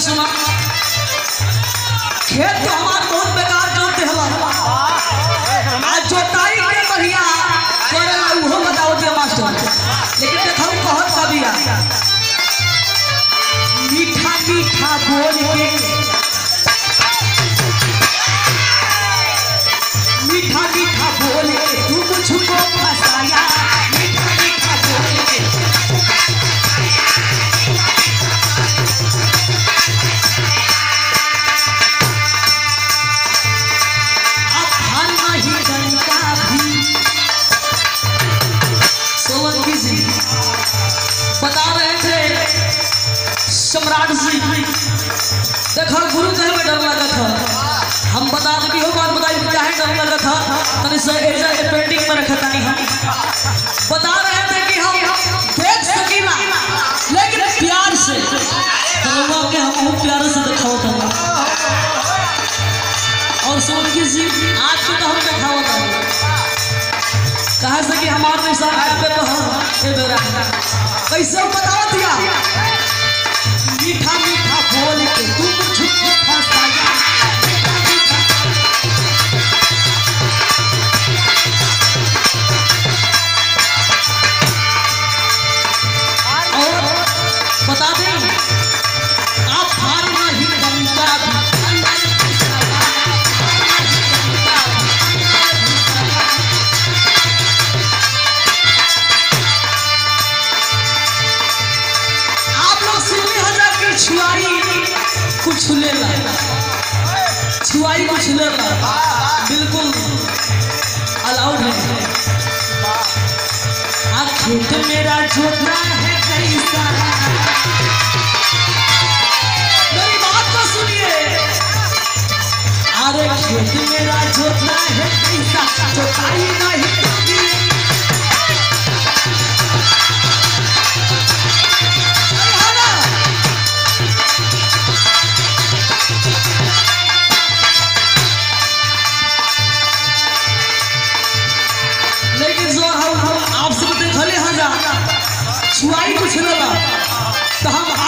सुना खेत तो हमार बहुत बेकार जोते हला आज जोताई के बढ़िया करेला उहो बताओ दे मास्टर लेकिन देखो कहत कबिया मीठा मीठा बोल के मीठा मीठा बोल के तू मुझको फसाया मीठा मीठा बोल के बता रहे थे सम्राट जी देखो गुरु कहे में डर लगा था हम बता दे हो बात बताई क्या है डर लगा था तनी से ऐसा पेंटिंग में रखा था नहीं हम बता रहे थे कि हम देख सकीना लेकिन प्यार से लोगों के हम प्यार से दिखाओ था और सोच की जी आज तो हम दिखाओ था कहा से कि हमारे निशान पे तो ये बेरा कैसे बताओ दिया मीठा मीठा बोल के तू मुझको फसाया और बता दें आप हार नहीं बनता छुआई कुछ लेना बिल्कुल अलाउड है खेत मेरा जोतना है कैसा मेरी बात तो सुनिए अरे खेत मेरा जोतना है कैसा जोताई नहीं छुआई कुछ ना तो हम